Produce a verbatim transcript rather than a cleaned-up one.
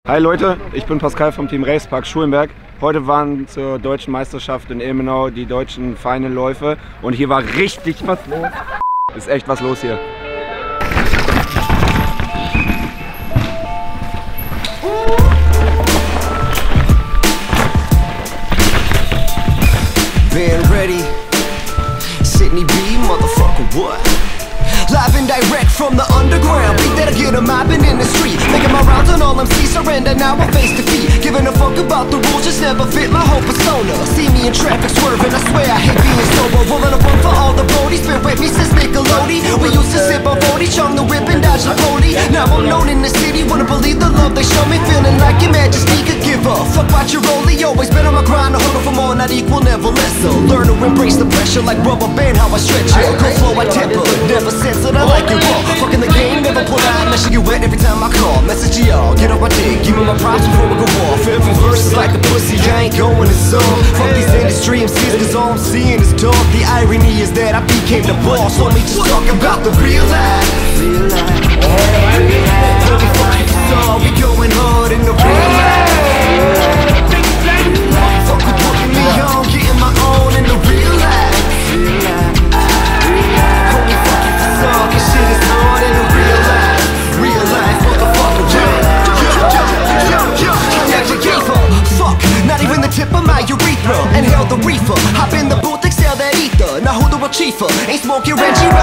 Hi Leute, ich bin Pascal vom Team Racepark Schulenberg. Heute waren zur deutschen Meisterschaft in Ilmenau die deutschen Final-Läufe und hier war richtig was los. Ist echt was los hier. Been ready, Sydney B, motherfucker, what? Live and direct from the underground, beat that I get a mobbing in the street. Making my rounds on all M C, surrender, now I'm face to feet. Giving a fuck about the rules, just never fit my whole persona. See me in traffic swerving, I swear I hate being sober. Rolling a one for all the roadies, been with me since Nickelodeon. We used to sip on forty, chum the whip and dodge the pony. Now I'm known in the city, wanna believe the love they show me. Feeling like your majesty could give a fuck about your rollie. Always been on my grind, a huddle for more, not equal, never less so. Learn to embrace the pressure like rubber band, how I stretch it. Go flow, I temper, never censored, I like it raw. Fucking the game, never pull out, unless you get wet every time I call. Message to y'all, get up my dick, give me my props before we go off. Every verse is like a pussy, I ain't going to song. Fuck these industry M Cs, cause all I'm seeing is talk. The irony is that I became the boss, let me just talk about the real life. Real life, real life. Let me fuck you for all, we going hard in the real life. Fuck with putting me on, getting my own in the real life. Real life, real life. Homie, fuck you for all, this shit is hard in the real life. Real life, motherfucker, fuck, not even the tip of my urethra. Inhale the reefer, hop in the booth, exhale that ether. Now who the real chiefer? Ain't smoking Reggie